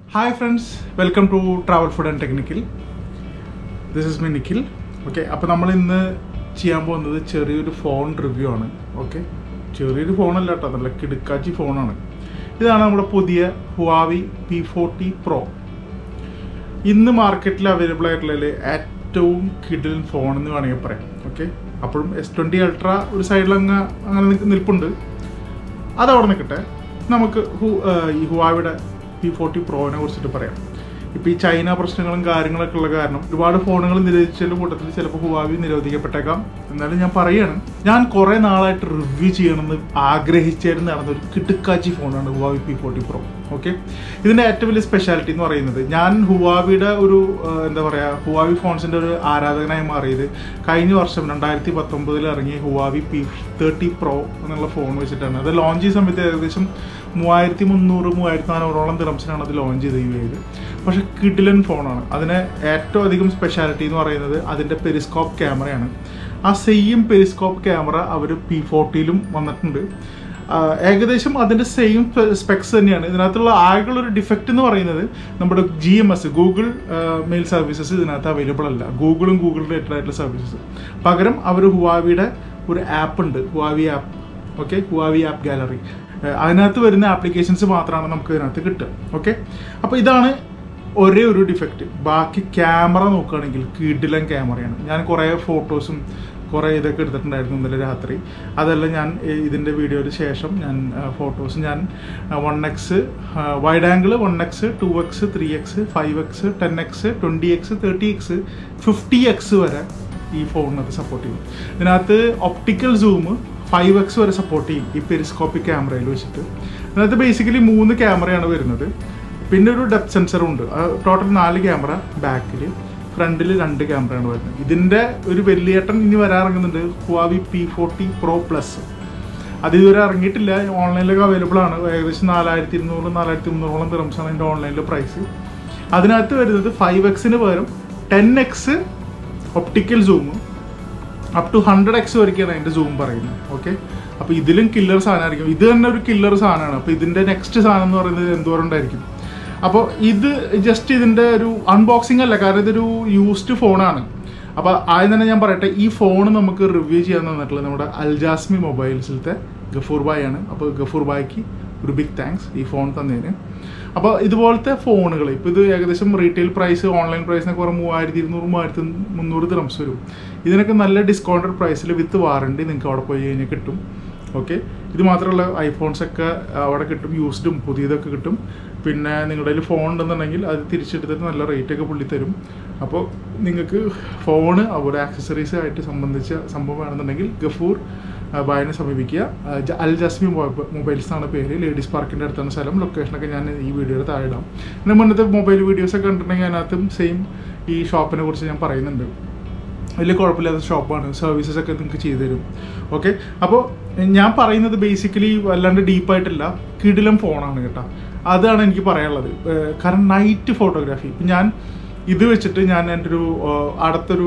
Hi friends, welcome to Travel Food and Technical. This is me Nikhil. Okay, അപ്പോൾ നമ്മൾ ഇന്ന് ചെയ്യാൻ പോകുന്നത് ചെറിയൊരു ഫോൺ റിവ്യൂ ആണ്. ഓക്കെ, ചെറിയൊരു ഫോണല്ല കേട്ടോ, നല്ല കിടുക്കാച്ചി ഫോണാണ്. ഇതാണ് നമ്മുടെ പുതിയ Huawei P40 Pro. ഇന്ന് മാർക്കറ്റിൽ അവൈലബിൾ ആയിട്ടുള്ളതിൽ ഏറ്റവും കിടിലൻ ഫോൺ എന്ന് വേണമെങ്കിൽ പറയാം. ഓക്കെ, അപ്പോഴും S20 Ultra ഒരു സൈഡിൽ അങ്ങനെ നിൽപ്പുണ്ട്. അതവിടെ നിൽക്കട്ടെ, നമുക്ക് ഈ ഹുവാവിയുടെ P40 Proനെ കുറിച്ചിട്ട് പറയാം. ഇപ്പോൾ ഈ ചൈന പ്രശ്നങ്ങളും കാര്യങ്ങളൊക്കെ ഉള്ള കാരണം ഒരുപാട് ഫോണുകൾ നിരോധിച്ചതിൻ്റെ കൂട്ടത്തിൽ ചിലപ്പോൾ ഹുവാവി നിരോധിക്കപ്പെട്ടേക്കാം. എന്നാലും ഞാൻ പറയുകയാണ്, ഞാൻ കുറേ നാളായിട്ട് റിവ്യൂ ചെയ്യണമെന്ന് ആഗ്രഹിച്ചായിരുന്നു നടന്നൊരു കിടുക്കാച്ചി ഫോണാണ് Huawei P40 Pro. ഓക്കെ, ഇതിൻ്റെ ഏറ്റവും വലിയ സ്പെഷ്യാലിറ്റി എന്ന് പറയുന്നത്, ഞാൻ ഹുവാവിയുടെ ഒരു എന്താ പറയുക, ഹുവാവി ഫോൺസിൻ്റെ ഒരു ആരാധകനായി മാറിയത് കഴിഞ്ഞ വർഷം 2019 ഇറങ്ങിയ Huawei P30 Pro എന്നുള്ള ഫോൺ വെച്ചിട്ടാണ്. അത് ലോഞ്ച് ചെയ്യുന്ന സമയത്ത് ഏകദേശം 3300-3400 ദിറംസിനാണ് അത് ലോഞ്ച് ചെയ്ത്. പക്ഷെ കിടിലൻ ഫോണാണ്. അതിന് ഏറ്റവും അധികം സ്പെഷ്യാലിറ്റി എന്ന് പറയുന്നത് അതിൻ്റെ പെരിസ്കോപ്പ് ക്യാമറയാണ്. ആ സെയിം പെരിസ്കോപ്പ് ക്യാമറ അവർ P40ലും വന്നിട്ടുണ്ട്. ഏകദേശം അതിൻ്റെ സെയിം സ്പെക്സ് തന്നെയാണ്. ഇതിനകത്തുള്ള ആകെയുള്ളൊരു ഡിഫക്റ്റ് എന്ന് പറയുന്നത് നമ്മുടെ GMS ഗൂഗിൾ മെയിൽ സർവീസസ് ഇതിനകത്ത് അവൈലബിൾ അല്ല. ഗൂഗിളും ഗൂഗിൾ റിലേറ്റഡ് ആയിട്ടുള്ള സർവീസസ്. പകരം അവർ ഹുവാവിയുടെ ഒരു ആപ്പ് ഉണ്ട്, Huawei app. Okay, Huawei app gallery. അതിനകത്ത് വരുന്ന ആപ്ലിക്കേഷൻസ് മാത്രമാണ് നമുക്ക് ഇതിനകത്ത് കിട്ടുക. ഓക്കെ, അപ്പോൾ ഇതാണ് ഒരേ ഒരു ഡിഫക്റ്റ്. ബാക്കി ക്യാമറ നോക്കുകയാണെങ്കിൽ കിടിലൻ ക്യാമറയാണ്. ഞാൻ കുറേ ഫോട്ടോസും കുറേ ഇതൊക്കെ എടുത്തിട്ടുണ്ടായിരുന്നു ഇന്നലെ രാത്രി. അതെല്ലാം ഞാൻ ഇതിൻ്റെ വീഡിയോയിൽ ശേഷം ഞാൻ ഫോട്ടോസ് ഞാൻ 1x wide angle 1x 2x 3x 5x 10x 20x 30x 50x വരെ ഈ ഫോണിനകത്ത് സപ്പോർട്ട് ചെയ്യും. ഇതിനകത്ത് ഒപ്റ്റിക്കൽ സൂം 5x വരെ സപ്പോർട്ട് ചെയ്യും ഈ പെരിസ്കോപ്പിക് ക്യാമറയിൽ വെച്ചിട്ട്. അതിനകത്ത് ബേസിക്കലി 3 ക്യാമറയാണ് വരുന്നത്. പിന്നെ ഒരു ഡെപ്ത് സെൻസറും ഉണ്ട്. ടോട്ടൽ 4 ക്യാമറ ബാക്കിൽ, ഫ്രണ്ടിൽ 2 ക്യാമറയാണ് വരുന്നത്. ഇതിൻ്റെ ഒരു വലിയേട്ടൻ ഇനി വരാറുണ്ട്, Huawei P40 Pro Plus. അത് ഇതുവരെ ഇറങ്ങിയിട്ടില്ല, ഓൺലൈനിലൊക്കെ അവൈലബിൾ ആണ്. ഏകദേശം 4200-4300 ദിറംസാണ് അതിൻ്റെ ഓൺലൈനിലെ പ്രൈസ്. അതിനകത്ത് വരുന്നത് 5xന് പകരം 10x optical zoom up to 100x വരെയൊക്കെയാണ് അതിൻ്റെ സൂം പറയുന്നത്. ഓക്കെ, അപ്പോൾ ഇതിലും കില്ലർ സാധനമായിരിക്കും. ഇത് തന്നെ ഒരു കില്ലർ സാധനമാണ്. അപ്പോൾ ഇതിൻ്റെ നെക്സ്റ്റ് സാധനം എന്ന് പറയുന്നത് എന്തോരം ഉണ്ടായിരിക്കും. അപ്പോൾ ഇത് ജസ്റ്റ് ഇതിൻ്റെ ഒരു അൺബോക്സിംഗ് അല്ല, കാരണം ഇതൊരു യൂസ്ഡ് ഫോണാണ്. അപ്പോൾ ആദ്യം തന്നെ ഞാൻ പറയട്ടെ, ഈ ഫോൺ നമുക്ക് റിവ്യൂ ചെയ്യാൻ തന്നിട്ടുള്ളത് നമ്മുടെ അൽജാസ്മി മൊബൈൽസിലത്തെ ഗഫൂർ ബായ് ആണ്. അപ്പോൾ ഗഫൂർ ബായ്ക്ക് ഒരു ബിഗ് താങ്ക്സ് ഈ ഫോൺ തന്നതിന്. അപ്പോൾ ഇതുപോലത്തെ ഫോണുകൾ ഇപ്പോൾ ഇത് ഏകദേശം റീറ്റെയിൽ പ്രൈസ് ഓൺലൈൻ പ്രൈസിനൊക്കെ കുറേ 3200-3300 ദിറംസ് വരും. ഇതിനൊക്കെ നല്ല ഡിസ്കൗണ്ടഡ് പ്രൈസിൽ വിത്ത് വാറണ്ടി നിങ്ങൾക്ക് അവിടെ പോയി കഴിഞ്ഞാൽ കിട്ടും. ഓക്കെ, ഇത് മാത്രമല്ല, ഐഫോൺസൊക്കെ അവിടെ കിട്ടും, യൂസ്ഡും പുതിയതൊക്കെ കിട്ടും. പിന്നെ നിങ്ങളുടെ കയ്യിൽ ഫോൺ ഉണ്ടെന്നുണ്ടെങ്കിൽ അത് തിരിച്ചെടുത്തിട്ട് നല്ല റേറ്റൊക്കെ പുള്ളി തരും. അപ്പോൾ നിങ്ങൾക്ക് ഫോണ് അവിടെ ആക്സസറീസ് ആയിട്ട് സംബന്ധിച്ച സംഭവം വേണമെന്നുണ്ടെങ്കിൽ ഗഫൂർ ബായിനെ സമീപിക്കുക. അൽജാസ്മി മൊബൈൽസ് എന്നാണ് പേര്. ലേഡീസ് പാർക്കിൻ്റെ അടുത്താണ് സ്ഥലം. ലൊക്കേഷനൊക്കെ ഞാൻ ഈ വീഡിയോയിൽ താഴെ ഇടാം. പിന്നെ മുന്നത്തെ മൊബൈൽ വീഡിയോസൊക്കെ കണ്ടിട്ടുണ്ടെങ്കിൽ അതിനകത്തും സെയിം ഈ ഷോപ്പിനെ കുറിച്ച് ഞാൻ പറയുന്നുണ്ട്. വലിയ കുഴപ്പമില്ലാത്ത ഷോപ്പാണ്, സർവീസസ് ഒക്കെ നിങ്ങൾക്ക് ചെയ്തു തരും. ഓക്കെ, അപ്പോൾ ഞാൻ പറയുന്നത് ബേസിക്കലി വല്ലാണ്ട് ഡീപ്പായിട്ടില്ല, കിടിലം ഫോണാണ് കേട്ടോ. അതാണ് എനിക്ക് പറയാനുള്ളത്. കാരണം നൈറ്റ് ഫോട്ടോഗ്രാഫി, ഇപ്പം ഞാൻ ഇത് വെച്ചിട്ട് ഞാൻ എൻ്റെ ഒരു അടുത്ത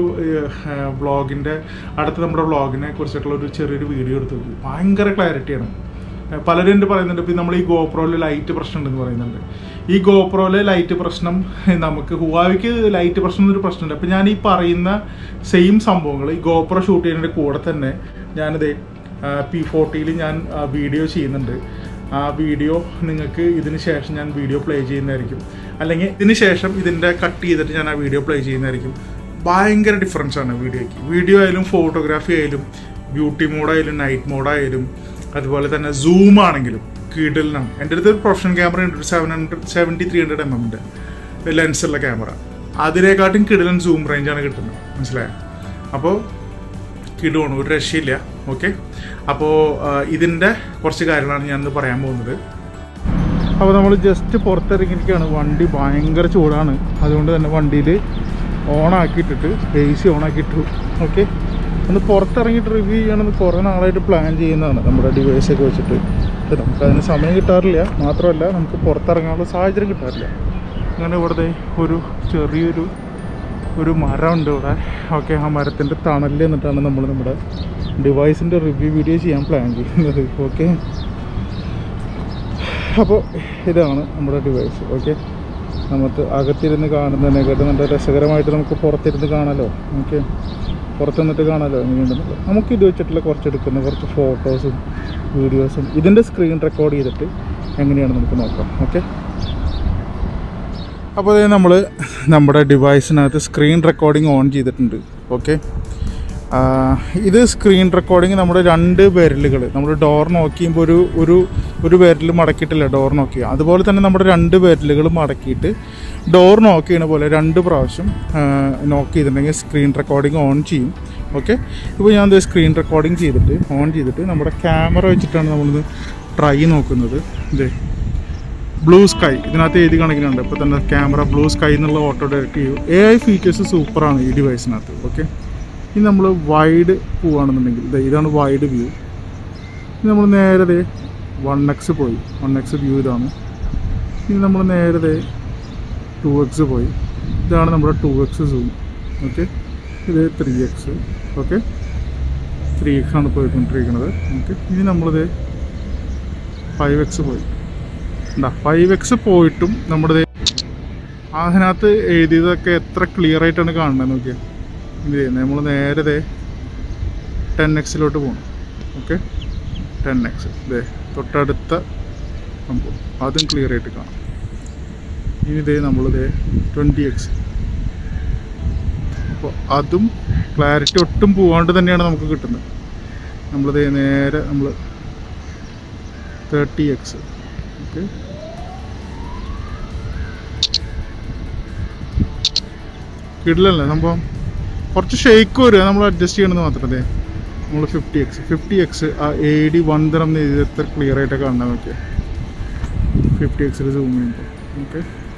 നമ്മുടെ വ്ളോഗിനെ കുറിച്ചിട്ടുള്ള ഒരു ചെറിയൊരു വീഡിയോ എടുത്തു. ഭയങ്കര ക്ലാരിറ്റിയാണ്. പലരും എൻ്റെ പറയുന്നുണ്ട്, ഇപ്പം നമ്മൾ ഈ ഗോപ്രോയിൽ ലൈറ്റ് പ്രശ്നം ഉണ്ടെന്ന് പറയുന്നുണ്ട്. ഈ ഗോപ്രോയിലെ ലൈറ്റ് പ്രശ്നം നമുക്ക് ഹുവാവിക്ക് ലൈറ്റ് പ്രശ്നം എന്നൊരു പ്രശ്നമുണ്ട്. അപ്പം ഞാൻ ഈ പറയുന്ന സെയിം സംഭവങ്ങൾ ഈ ഗോപ്രോ ഷൂട്ട് ചെയ്യുന്നതിൻ്റെ കൂടെ തന്നെ ഞാനിത് P40യിൽ ഞാൻ വീഡിയോ ചെയ്യുന്നുണ്ട്. ആ വീഡിയോ നിങ്ങൾക്ക് ഇതിന് ശേഷം ഞാൻ വീഡിയോ പ്ലേ ചെയ്യുന്നതായിരിക്കും, അല്ലെങ്കിൽ ഇതിന് ശേഷം ഇതിൻ്റെ കട്ട് ചെയ്തിട്ട് ഞാൻ ആ വീഡിയോ പ്ലേ ചെയ്യുന്നതായിരിക്കും. ഭയങ്കര ഡിഫറൻസ് ആണ് വീഡിയോയ്ക്ക്. വീഡിയോ ആയാലും ഫോട്ടോഗ്രാഫി ആയാലും ബ്യൂട്ടി മോഡായാലും നൈറ്റ് മോഡായാലും അതുപോലെ തന്നെ സൂം ആണെങ്കിലും കിടിലനാണ്. എൻ്റെ അടുത്ത് ഒരു പ്രൊഫഷണൽ ക്യാമറ ഉണ്ട്, ഒരു 700-300 ലെൻസുള്ള ക്യാമറ. അതിനെക്കാട്ടും കിടിലൻ സൂം റേഞ്ചാണ് കിട്ടുന്നത്, മനസ്സിലായോ? അപ്പോൾ കിടുവാണ്, ഒരു രക്ഷയില്ല. ഓക്കെ, അപ്പോൾ ഇതിൻ്റെ കുറച്ച് കാര്യങ്ങളാണ് ഞാനിന്ന് പറയാൻ പോകുന്നത്. അപ്പോൾ നമ്മൾ ജസ്റ്റ് പുറത്തിറങ്ങിയിരിക്കുകയാണ്. വണ്ടി ഭയങ്കര ചൂടാണ്, അതുകൊണ്ട് തന്നെ വണ്ടിയിൽ ഓണാക്കിയിട്ടിട്ട് AC ഓണാക്കിയിട്ടു. ഓക്കെ, ഒന്ന് പുറത്തിറങ്ങിയിട്ട് റിവ്യൂ ചെയ്യണമെന്ന് കുറേ നാളായിട്ട് പ്ലാൻ ചെയ്യുന്നതാണ് നമ്മുടെ ഡിവൈസൊക്കെ വെച്ചിട്ട്. പക്ഷെ നമുക്കതിന് സമയം കിട്ടാറില്ല, മാത്രമല്ല നമുക്ക് പുറത്തിറങ്ങാനുള്ള സാഹചര്യം കിട്ടാറില്ല. അങ്ങനെ ഇവിടുത്തെ ചെറിയൊരു മരമുണ്ട് ഇവിടെ. ഓക്കെ, ആ മരത്തിൻ്റെ തണലിൽ നിന്നിട്ടാണ് നമ്മൾ നമ്മുടെ ഡിവൈസിൻ്റെ റിവ്യൂ വീഡിയോ ചെയ്യാൻ പ്ലാൻ ചെയ്യുന്നത്. ഓക്കെ, അപ്പോൾ ഇതാണ് നമ്മുടെ ഡിവൈസ്. ഓക്കെ, നമുക്ക് അകത്തിരുന്ന് കാണുന്നതിനെക്കാട്ടും നല്ല രസകരമായിട്ട് നമുക്ക് പുറത്തിരുന്ന് കാണാമല്ലോ. ഓക്കെ, പുറത്ത് നിന്നിട്ട് കാണാമല്ലോ എങ്ങനെയുണ്ടെന്ന്. നമുക്ക് ഇത് വെച്ചിട്ടുള്ള കുറച്ച് ഫോട്ടോസും വീഡിയോസും ഇതിൻ്റെ സ്ക്രീൻ റെക്കോർഡ് ചെയ്തിട്ട് എങ്ങനെയാണ് നമുക്ക് നോക്കാം. ഓക്കെ, അപ്പോൾ നമ്മൾ നമ്മുടെ ഡിവൈസിനകത്ത് സ്ക്രീൻ റെക്കോർഡിംഗ് ഓൺ ചെയ്തിട്ടുണ്ട്. ഓക്കെ, ഇത് സ്ക്രീൻ റെക്കോർഡിങ് നമ്മുടെ 2 വിരലുകൾ നമ്മൾ ഡോർ നോക്ക് ചെയ്യുമ്പോൾ ഒരു വിരൽ മടക്കിയിട്ടില്ല ഡോർ നോക്ക് ചെയ്യുക. അതുപോലെ തന്നെ നമ്മുടെ 2 വിരലുകൾ മടക്കിയിട്ട് ഡോർ നോക്ക് ചെയ്യുന്ന പോലെ 2 പ്രാവശ്യം നോക്ക് ചെയ്തിട്ടുണ്ടെങ്കിൽ സ്ക്രീൻ റെക്കോർഡിങ് ഓൺ ചെയ്യും. ഓക്കെ, ഇപ്പോൾ ഞാൻ സ്ക്രീൻ റെക്കോർഡിങ് ഓൺ ചെയ്തിട്ട് നമ്മുടെ ക്യാമറ വെച്ചിട്ടാണ് നമ്മളിത് ട്രൈ നോക്കുന്നത്. ഇത് ബ്ലൂ സ്കൈ ഇതിനകത്ത് എഴുതി കാണിക്കുന്നുണ്ട്. ഇപ്പോൾ തന്നെ ക്യാമറ ബ്ലൂ സ്കൈ എന്നുള്ള ഓട്ടോ ഡയറക്റ്റ് ചെയ്യും. AI ഫീച്ചേഴ്സ് സൂപ്പറാണ് ഈ ഡിവൈസിനകത്ത്. ഓക്കെ, ഇനി നമ്മൾ വൈഡ് പോവുകയാണെന്നുണ്ടെങ്കിൽ ഇതാണ് വൈഡ് വ്യൂ. ഇനി നമ്മൾ നേരെ 1x പോയി, 1x വ്യൂ ഇതാണ്. ഇനി നമ്മൾ നേരെ 2x പോയി, ഇതാണ് നമ്മുടെ 2x സൂം. ഓക്കെ, ഇത് 3x. ഓക്കെ, 3x ആണ് പോയിക്കൊണ്ടിരിക്കുന്നത്. ഓക്കെ, ഇനി നമ്മളിത് 5x പോയി. 5x പോയിട്ടും നമ്മുടെ അതിനകത്ത് എഴുതിയതൊക്കെ എത്ര ക്ലിയർ ആയിട്ടാണ് കാണുന്നത് നോക്കിയാൽ. ഇത് നമ്മൾ നേരെ 10x പോകണം. ഓക്കെ, 10x തൊട്ടടുത്ത സംഭവം അതും ക്ലിയർ ആയിട്ട് കാണാം. ഇനി നമ്മളിത് 20x. അപ്പോൾ അതും ക്ലാരിറ്റി ഒട്ടും പോവാണ്ട് തന്നെയാണ് നമുക്ക് കിട്ടുന്നത്. നമ്മളിത് നേരെ നമ്മൾ 30x. ഓക്കെ, കിടിലല്ലേ സംഭവം. കുറച്ച് ഷെയ്ക്ക് വരിക, നമ്മൾ അഡ്ജസ്റ്റ് ചെയ്യണമെന്ന് മാത്രമേ. നമ്മൾ 50x ആ AD 1 തരം എത്ര ക്ലിയർ ആയിട്ട് കാണാൻ നോക്കിയാൽ 50x സൂം ചെയ്യുമ്പോൾ. ഓക്കെ,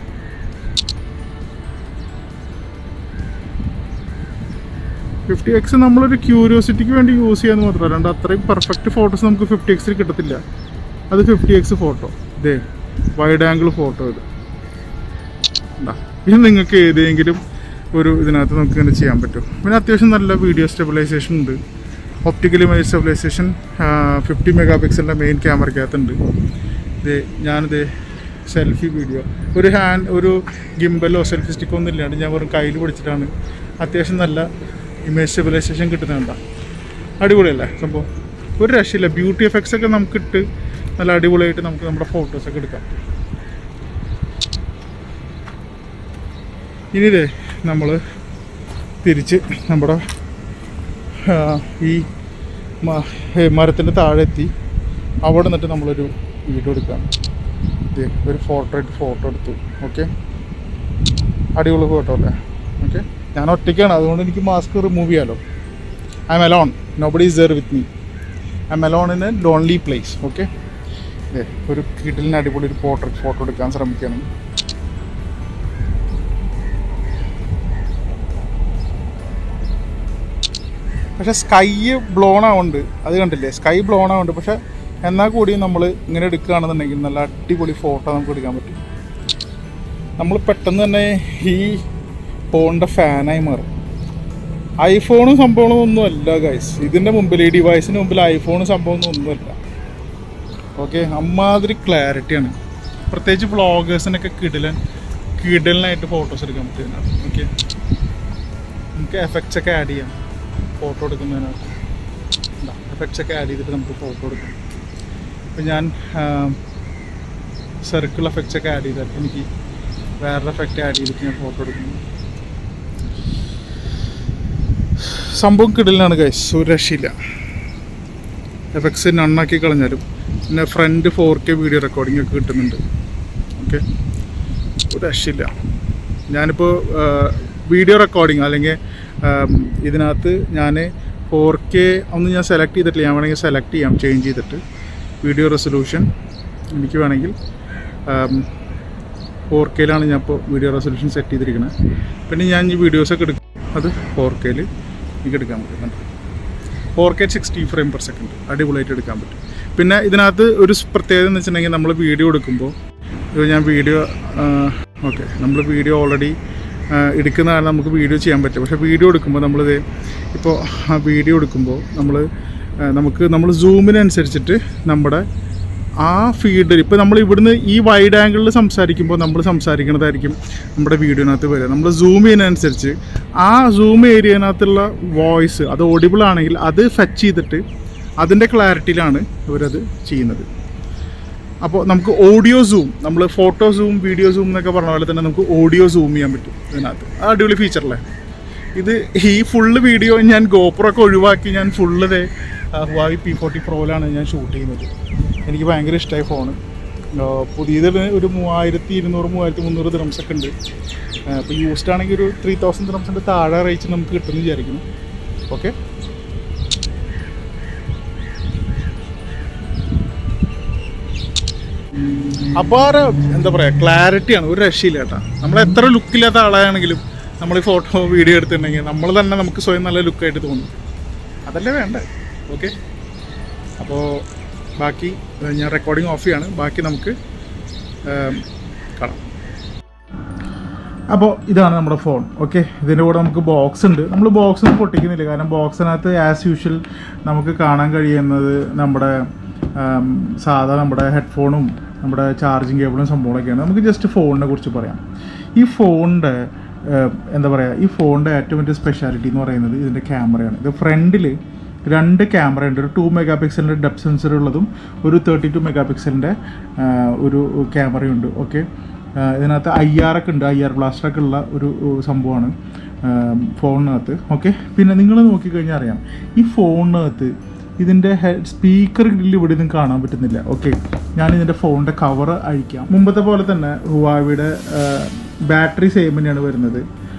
$50x നമ്മളൊരു ക്യൂരിയോസിറ്റിക്ക് വേണ്ടി യൂസ് ചെയ്യാന്ന് മാത്രമല്ല, അല്ലാണ്ട് അത്രയും പെർഫെക്റ്റ് ഫോട്ടോസ് നമുക്ക് 50x കിട്ടത്തില്ല. അത് 50x photo, wide angle photo. ഇത് നിങ്ങൾക്ക് ഏതെങ്കിലും ഒരു ഇതിനകത്ത് നമുക്ക് ഇങ്ങനെ ചെയ്യാൻ പറ്റും. പിന്നെ അത്യാവശ്യം നല്ല വീഡിയോ സ്റ്റെബിലൈസേഷൻ ഉണ്ട്. ഒപ്റ്റിക്കൽ ഇമേജ് സ്റ്റെബിലൈസേഷൻ 50 മെഗാപിക്സലിൻ്റെ മെയിൻ ക്യാമറയ്ക്കകത്തുണ്ട്. ഞാനിത് സെൽഫി വീഡിയോ ഒരു ഗിംബലോ സെൽഫി സ്റ്റിക്കോ ഒന്നും ഇല്ലാണ്ട് ഞാൻ വെറും കയ്യിൽ പിടിച്ചിട്ടാണ് അത്യാവശ്യം നല്ല ഇമേജ് സ്റ്റെബിലൈസേഷൻ കിട്ടുന്നുണ്ടാ. അടിപൊളിയല്ലേ സംഭവം, ഒരു രക്ഷയില്ല. ബ്യൂട്ടി എഫക്ട്സ് ഒക്കെ നമുക്കിട്ട് നല്ല അടിപൊളിയായിട്ട് നമുക്ക് നമ്മുടെ ഫോട്ടോസൊക്കെ എടുക്കാം. ഇനി നമ്മൾ തിരിച്ച് നമ്മുടെ ഈ മരത്തിൻ്റെ താഴെ എത്തി. അവിടെ നിന്നിട്ട് നമ്മളൊരു വീഡിയോ എടുക്കാം. ഒരു ഫോട്ടോ എടുത്തു. ഓക്കെ, അടിപൊളി ഫോട്ടോ അല്ലേ. ഓക്കെ, ഞാൻ ഒറ്റയ്ക്കാണ്, അതുകൊണ്ട് എനിക്ക് മാസ്ക് റിമൂവ് ചെയ്യാമല്ലോ. I'm alone, nobody is there with me. I'm alone in a lonely place. Okay, ഒരു കിടിലിന് അടിപൊളി ഒരു ഫോട്ടോ എടുക്കാൻ ശ്രമിക്കണം. പക്ഷേ സ്കൈ ബ്ലോൺ ആവുന്നുണ്ട്, അത് കണ്ടില്ലേ, സ്കൈ ബ്ലോൺ ആവുന്നുണ്ട്. പക്ഷേ എന്നാൽ കൂടി നമ്മൾ ഇങ്ങനെ എടുക്കുകയാണെന്നുണ്ടെങ്കിൽ നല്ല അടിപൊളി ഫോട്ടോ നമുക്ക് എടുക്കാൻ പറ്റും. നമ്മൾ പെട്ടെന്ന് തന്നെ ഈ ഫോണിൻ്റെ ഫാനായി മാറും. ഐഫോണും സംഭവങ്ങളും ഒന്നുമല്ല ഗൈസ്, ഇതിൻ്റെ മുമ്പിൽ ഈ ഡിവൈസിന് മുമ്പിൽ ഐഫോണും സംഭവമൊന്നും ഒന്നുമല്ല. ഓക്കെ, അമ്മാതിരി ക്ലാരിറ്റിയാണ്. പ്രത്യേകിച്ച് വ്ളോഗേഴ്സിനൊക്കെ കിടലനായിട്ട് ഫോട്ടോസ് എടുക്കാൻ പറ്റുന്നതാണ്. ഓക്കെ, നമുക്ക് എഫക്ട്സ് ഒക്കെ ആഡ് ചെയ്യാം ഫോട്ടോ എടുക്കുന്നതിനകത്ത്. എഫക്ട്സ് ഒക്കെ ആഡ് ചെയ്തിട്ട് നമുക്ക് ഫോട്ടോ എടുക്കാം. ഇപ്പം ഞാൻ സർക്കിൾ എഫക്ട്സ് ഒക്കെ ആഡ് ചെയ്തിട്ട് എനിക്ക് വേറൊരു എഫക്റ്റ് ആഡ് ചെയ്തിട്ട് ഞാൻ ഫോട്ടോ എടുക്കുന്നു. സംഭവം കിടലാണ് ഗൈസ്, ഒരു രക്ഷയില്ല. എഫക്ട്സ് നന്നാക്കി കളഞ്ഞാലും പിന്നെ ഫ്രണ്ട് 4K വീഡിയോ റെക്കോർഡിംഗ് ഒക്കെ കിട്ടുന്നുണ്ട്. ഓക്കെ, ഒരു രക്ഷയില്ല. ഞാനിപ്പോൾ വീഡിയോ റെക്കോർഡിങ് അല്ലെങ്കിൽ ഇതിനകത്ത് ഞാൻ 4K ഒന്നും ഞാൻ സെലക്ട് ചെയ്തിട്ടില്ല. ഞാൻ വേണമെങ്കിൽ സെലക്ട് ചെയ്യാം ചേഞ്ച് ചെയ്തിട്ട്. വീഡിയോ റെസൊല്യൂഷൻ എനിക്ക് വേണമെങ്കിൽ 4Kയിലാണ് ഞാൻ ഇപ്പോൾ വീഡിയോ റെസൊല്യൂഷൻ സെറ്റ് ചെയ്തിരിക്കുന്നത്. പിന്നെ ഞാൻ ഈ വീഡിയോസൊക്കെ എടുക്കും, അത് 4Kയിൽ എനിക്ക് എടുക്കാൻ പറ്റുന്നുണ്ട്. 4K 60 ഫ്രെയിം പെർ സെക്കൻഡ് അടിപൊളിയായിട്ട് എടുക്കാൻ പറ്റും. പിന്നെ ഇതിനകത്ത് ഒരു പ്രത്യേകത എന്ന് വെച്ചിട്ടുണ്ടെങ്കിൽ നമ്മൾ വീഡിയോ എടുക്കുമ്പോൾ ഞാൻ നമ്മൾ വീഡിയോ ഓൾറെഡി എടുക്കുന്ന കാരണം നമുക്ക് വീഡിയോ ചെയ്യാൻ പറ്റും. പക്ഷേ വീഡിയോ എടുക്കുമ്പോൾ നമ്മളിത് ഇപ്പോൾ വീഡിയോ എടുക്കുമ്പോൾ നമ്മൾ സൂമിനനുസരിച്ചിട്ട് നമ്മുടെ ആ ഫീൽഡിൽ ഇപ്പോൾ നമ്മൾ ഇവിടുന്ന് ഈ വൈഡ് ആംഗിളിൽ സംസാരിക്കുമ്പോൾ നമ്മൾ സംസാരിക്കുന്നതായിരിക്കും നമ്മുടെ വീഡിയോനകത്ത് വരിക. നമ്മൾ സൂം ചെയ്യുന്നതനുസരിച്ച് ആ സൂം ഏരിയനകത്തുള്ള വോയിസ് അത് ഓഡിബിൾ ആണെങ്കിൽ അത് ഫെച്ച് ചെയ്തിട്ട് അതിൻ്റെ ക്ലാരിറ്റിയിലാണ് ഇവരത് ചെയ്യുന്നത്. അപ്പോൾ നമുക്ക് ഓഡിയോ സൂം, നമ്മൾ ഫോട്ടോ സൂം വീഡിയോ സൂം എന്നൊക്കെ പറഞ്ഞ പോലെ തന്നെ നമുക്ക് ഓഡിയോ സൂം ചെയ്യാൻ പറ്റും ഇതിനകത്ത്. അടിപൊളി ഫീച്ചറല്ലേ ഇത്. ഈ ഫുള്ള് വീഡിയോ ഞാൻ GoPro ഒക്കെ ഒഴിവാക്കി ഞാൻ ഫുള്ള് Huawei P40 Proയിലാണ് ഞാൻ ഷൂട്ട് ചെയ്യുന്നത്. എനിക്ക് ഭയങ്കര ഇഷ്ടമായി ഫോണ്. പുതിയതിൽ ഒരു 3200-3300 ദിറംസ് ഒക്കെ ഉണ്ട്. ഇപ്പോൾ യൂസ്ഡ് ആണെങ്കിൽ ഒരു 3000 ദിറംസിൻ്റെ താഴെ റേഞ്ച് നമുക്ക് കിട്ടുമെന്ന് വിചാരിക്കുന്നു. ഓക്കെ, അപാര എന്താ പറയുക ക്ലാരിറ്റിയാണ്, ഒരു രക്ഷയില്ല കേട്ടോ. നമ്മൾ എത്ര ലുക്കില്ലാത്ത ആളാണെങ്കിലും നമ്മൾ ഈ ഫോട്ടോ വീഡിയോ എടുത്തിട്ടുണ്ടെങ്കിൽ നമ്മൾ തന്നെ നമുക്ക് സ്വയം നല്ല ലുക്കായിട്ട് തോന്നും. അതല്ലേ വേണ്ടത്. ഓക്കെ, അപ്പോൾ ബാക്കി ഞാൻ റെക്കോർഡിങ് ഓഫ് ചെയ്യാണ്. ബാക്കി നമുക്ക് കാണാം. അപ്പോൾ ഇതാണ് നമ്മുടെ ഫോൺ. ഓക്കെ, ഇതിൻ്റെ കൂടെ നമുക്ക് ബോക്സ് ഉണ്ട്. നമ്മൾ ബോക്സ് ഒന്നും പൊട്ടിക്കുന്നില്ല, കാരണം ബോക്സിനകത്ത് ആസ് യൂഷ്വൽ നമുക്ക് കാണാൻ കഴിയുന്നത് നമ്മുടെ സാധാ നമ്മുടെ ഹെഡ്ഫോണും നമ്മുടെ ചാർജിങ് കേബിളും സംഭവങ്ങളൊക്കെയാണ്. നമുക്ക് ജസ്റ്റ് ഫോണിനെ കുറിച്ച് പറയാം. ഈ ഫോണിൻ്റെ എന്താ പറയുക, ഈ ഫോണിൻ്റെ ഏറ്റവും വലിയ സ്പെഷ്യാലിറ്റി എന്ന് പറയുന്നത് ഇതിൻ്റെ ക്യാമറയാണ്. ഇത് ഫ്രണ്ടിൽ 2 ക്യാമറ ഉണ്ട്. ഒരു 2 മെഗാപിക്സലിൻ്റെ ഡെപ്ത് സെൻസർ ഉള്ളതും ഒരു 32 മെഗാപിക്സലിൻ്റെ ഒരു ക്യാമറയുണ്ട്. ഓക്കെ, ഇതിനകത്ത് IR ഒക്കെ ഉണ്ട്, IR ബ്ലാസ്റ്ററൊക്കെ ഉള്ള ഒരു സംഭവമാണ് ഫോണിനകത്ത്. ഓക്കെ, പിന്നെ നിങ്ങൾ നോക്കിക്കഴിഞ്ഞാൽ അറിയാം ഈ ഫോണിനകത്ത് ഇതിൻ്റെ സ്പീക്കർ ഗ്രില്ല് ഇവിടെ നിന്നും കാണാൻ പറ്റുന്നില്ല. ഓക്കെ, ഞാനിതിൻ്റെ ഫോണിൻ്റെ കവർ അഴിക്കാം. മുമ്പത്തെ പോലെ തന്നെ ഹുവാവിയുടെ ബാറ്ററി സെയിം തന്നെയാണ് വരുന്നത്.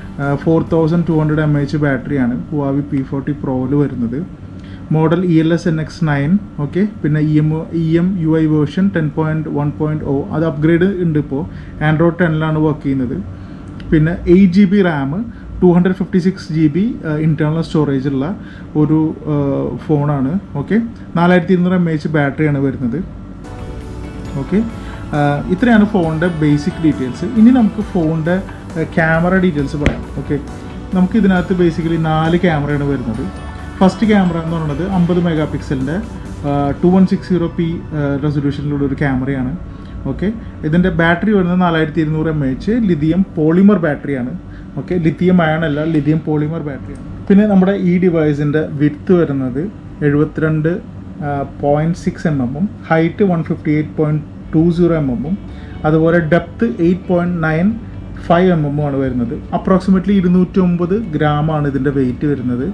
4200 mAh ബാറ്ററിയാണ് Huawei P40 Proയിൽ വരുന്നത്. Model ELS NX9. ഓക്കെ, പിന്നെ EMUI വേർഷൻ 10.1.0 അത് അപ്ഗ്രേഡ് ഉണ്ട്. ഇപ്പോൾ Android 10ലാണ് വർക്ക് ചെയ്യുന്നത്. പിന്നെ 8 GB RAM, 256 GB internal storage ഉള്ള ഒരു ഫോണാണ്. ഓക്കെ, 4200 mAh ബാറ്ററിയാണ് വരുന്നത്. ഓക്കെ, ഇത്രയാണ് ഫോണിൻ്റെ ബേസിക് ഡീറ്റെയിൽസ്. ഇനി നമുക്ക് ഫോണിൻ്റെ ക്യാമറ ഡീറ്റെയിൽസ് പറയാം. ഓക്കെ, നമുക്ക് ഇതിനകത്ത് ബേസിക്കലി 4 ക്യാമറയാണ് വരുന്നത്. ഫസ്റ്റ് ക്യാമറ എന്ന് പറയുന്നത് 50 മെഗാപിക്സലിൻ്റെ 2160p റെസൊല്യൂഷനിലുള്ള ഒരു ക്യാമറയാണ്. ഓക്കെ, ഇതിൻ്റെ ബാറ്ററി വരുന്നത് 4200 mAh ലിഥിയം പോളിമർ ബാറ്ററിയാണ്. ഓക്കെ, ലിഥിയം അയൺ അല്ല, ലിഥിയം പോളിമർ ബാറ്ററിയാണ്. പിന്നെ നമ്മുടെ ഈ ഡിവൈസിൻ്റെ വിഡ്ത്ത് വരുന്നത് 72.6 mm, ഹൈറ്റ് 158.20 mm, അതുപോലെ ഡെപ്ത്ത് 8.95 mm ആണ് വരുന്നത്. അപ്രോക്സിമേറ്റ്ലി 209 ഗ്രാമാണ് ഇതിൻ്റെ വെയിറ്റ് വരുന്നത്.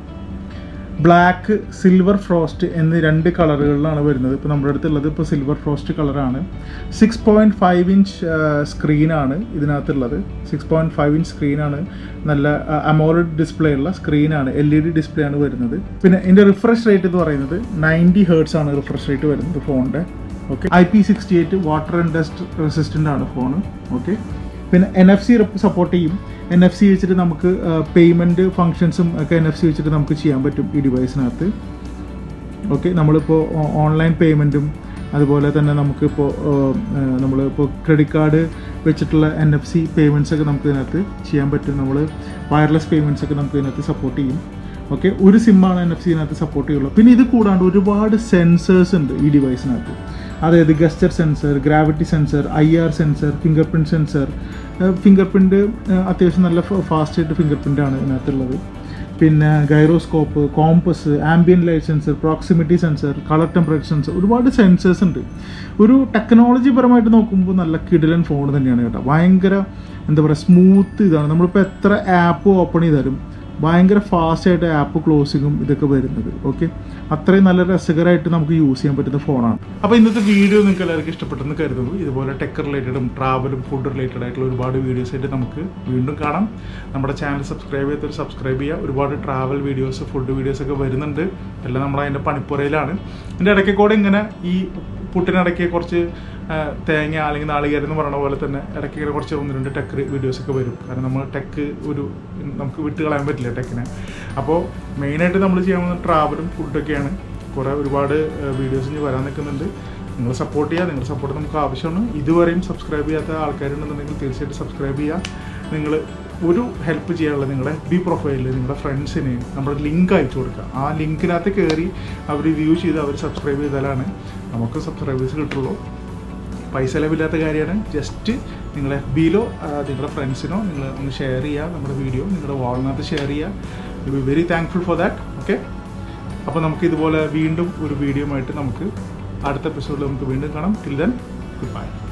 ബ്ലാക്ക്, സിൽവർ ഫ്രോസ്റ്റ് എന്നീ 2 കളറുകളിലാണ് വരുന്നത്. ഇപ്പോൾ നമ്മുടെ അടുത്തുള്ളത് ഇപ്പോൾ സിൽവർ ഫ്രോസ്റ്റ് കളറാണ്. 6.5 ഇഞ്ച് സ്ക്രീനാണ് ഇതിനകത്തുള്ളത്. 6.5 ഇഞ്ച് സ്ക്രീനാണ്, നല്ല അമോലഡ് ഡിസ്പ്ലേ ഉള്ള സ്ക്രീനാണ്, LED ഡിസ്പ്ലേ ആണ് വരുന്നത്. പിന്നെ ഇതിൻ്റെ റിഫ്രഷ് റേറ്റ് എന്ന് പറയുന്നത് 90 Hz ആണ് റിഫ്രഷ് റേറ്റ് വരുന്നത് ഫോണിൻ്റെ. Okay, IP68 water and dust resistant ആണ് ഫോൺ. ഓക്കെ, പിന്നെ NFC സപ്പോർട്ട് ചെയ്യും. NFC വെച്ചിട്ട് നമുക്ക് പേയ്മെൻറ്റ് ഫങ്ഷൻസും ഒക്കെ NFC വെച്ചിട്ട് നമുക്ക് ചെയ്യാൻ പറ്റും ഈ ഡിവൈസിനകത്ത്. ഓക്കെ, നമ്മളിപ്പോൾ ഓൺലൈൻ പേയ്മെൻറ്റും അതുപോലെ തന്നെ നമുക്കിപ്പോൾ നമ്മളിപ്പോൾ ക്രെഡിറ്റ് കാർഡ് വെച്ചിട്ടുള്ള NFC പേയ്മെൻറ്റ്സ് ഒക്കെ നമുക്ക് ഇതിനകത്ത് ചെയ്യാൻ പറ്റും. നമ്മൾ വയർലെസ് പേയ്മെൻറ്റ്സ് ഒക്കെ നമുക്ക് ഇതിനകത്ത് സപ്പോർട്ട് ചെയ്യും. ഓക്കെ, ഒരു സിമ്മാണ് NFC ഇതിനകത്ത് സപ്പോർട്ട് ചെയ്യുള്ളൂ. പിന്നെ ഇത് കൂടാണ്ട് ഒരുപാട് സെൻസേഴ്സ് ഉണ്ട് ഈ ഡിവൈസിനകത്ത്. അതായത് gesture sensor, gravity sensor, IR sensor, fingerprint sensor. Fingerprint അത്യാവശ്യം നല്ല ഫാസ്റ്റായിട്ട് ഫിംഗർ പ്രിൻ്റാണ് ഇതിനകത്തുള്ളത്. പിന്നെ gyroscope, compass, ambient light sensor, proximity sensor, colour temperature sensor, ഒരുപാട് സെൻസേഴ്സ് ഉണ്ട്. ഒരു ടെക്നോളജി പരമായിട്ട് നോക്കുമ്പോൾ നല്ല കിടിലൻ ഫോൺ തന്നെയാണ് കേട്ടോ. ഭയങ്കര എന്താ പറയുക സ്മൂത്ത് ഇതാണ്. നമ്മളിപ്പോൾ എത്ര ആപ്പ് ഓപ്പൺ ചെയ്താലും ഭയങ്കര ഫാസ്റ്റായിട്ട് ആപ്പ് ക്ലോസിങ്ങും ഇതൊക്കെ വരുന്നത്. ഓക്കെ, അത്രയും നല്ല രസകരമായിട്ട് നമുക്ക് യൂസ് ചെയ്യാൻ പറ്റുന്ന ഫോണാണ്. അപ്പോൾ ഇന്നത്തെ വീഡിയോ നിങ്ങൾക്ക് എല്ലാവർക്കും ഇഷ്ടപ്പെട്ടെന്ന് കരുതുന്നു. ഇതുപോലെ ടെക് റിലേറ്റഡും ട്രാവലും ഫുഡ് റിലേറ്റഡ് ആയിട്ടുള്ള ഒരുപാട് വീഡിയോസ് ആയിട്ട് നമുക്ക് വീണ്ടും കാണാം. നമ്മുടെ ചാനൽ സബ്സ്ക്രൈബ് ചെയ്യാത്തവർ സബ്സ്ക്രൈബ് ചെയ്യുക. ഒരുപാട് ട്രാവൽ വീഡിയോസ്, ഫുഡ് വീഡിയോസ് ഒക്കെ വരുന്നുണ്ട്. എല്ലാം നമ്മൾ അതിൻ്റെ പണിപ്പുറയിലാണ്. ഇതിൻ്റെ ഇടയ്ക്ക് കൂടെ ഇങ്ങനെ ഈ പുട്ടിനിടയ്ക്ക് കുറച്ച് തേങ്ങ അല്ലെങ്കിൽ നാളികേരം എന്ന് പറയുന്ന പോലെ തന്നെ ഇടയ്ക്ക് ഇങ്ങനെ കുറച്ച് 1-2 ടെക് വീഡിയോസൊക്കെ വരും. കാരണം നമ്മൾ ടെക്ക് നമുക്ക് വിട്ട് കളയാൻ പറ്റില്ല ടെക്കിനെ. അപ്പോൾ മെയിനായിട്ട് നമ്മൾ ചെയ്യാൻ പോകുന്ന ട്രാവലും ഫുഡൊക്കെയാണ്. ഒരുപാട് വീഡിയോസ് ഇനി വരാൻ നിൽക്കുന്നുണ്ട്. നിങ്ങൾ സപ്പോർട്ട് ചെയ്യുക. നിങ്ങളുടെ സപ്പോർട്ട് നമുക്ക് ആവശ്യമാണ്. ഇതുവരെയും സബ്സ്ക്രൈബ് ചെയ്യാത്ത ആൾക്കാരുണ്ടെന്നുണ്ടെങ്കിൽ തീർച്ചയായിട്ടും സബ്സ്ക്രൈബ് ചെയ്യുക. നിങ്ങൾ ഒരു ഹെൽപ്പ് ചെയ്യാനുള്ളത് നിങ്ങളുടെ FB പ്രൊഫൈലിൽ നിങ്ങളുടെ ഫ്രണ്ട്സിന് നമ്മുടെ ലിങ്ക് അയച്ചു കൊടുക്കുക. ആ ലിങ്കിനകത്ത് കയറി അവർ വ്യൂ ചെയ്ത് അവർ സബ്സ്ക്രൈബ് ചെയ്താലാണ് നമുക്ക് സബ്സ്ക്രൈബേഴ്സ് കിട്ടുള്ളൂ. പൈസ ചിലവില്ലാത്ത കാര്യമാണ്. ജസ്റ്റ് നിങ്ങൾ FBയിലോ നിങ്ങളുടെ ഫ്രണ്ട്സിനോ നിങ്ങൾ ഒന്ന് ഷെയർ ചെയ്യുക, നമ്മുടെ വീഡിയോ നിങ്ങളുടെ വാളിനകത്ത് ഷെയർ ചെയ്യുക. You be very thankful for that. Okay, അപ്പോൾ നമുക്ക് ഇതുപോലെ വീണ്ടും ഒരു വീഡിയോ ആയിട്ട് നമുക്ക് അടുത്ത എപ്പിസോഡിൽ നമുക്ക് വീണ്ടും കാണാം. Till then, good by.